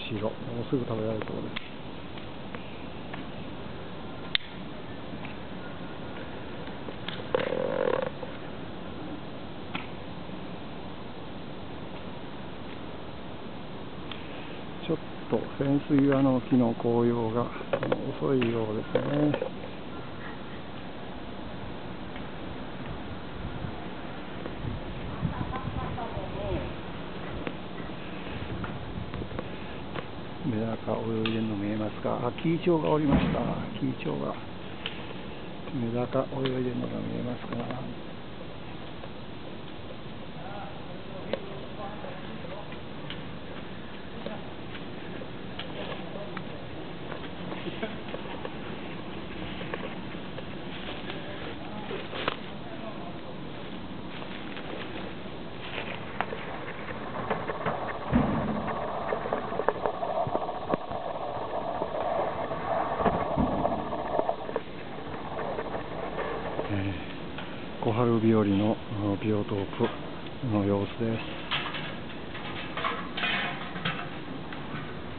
し色、もうすぐ食べられそうです。ちょっと潜水岩の木の紅葉が遅いようですね。メダカ泳いでるの見えますか？キイチョウがおりました。キイチョウがメダカ泳いでるのが見えますか？小春日和のビオトープの様子です。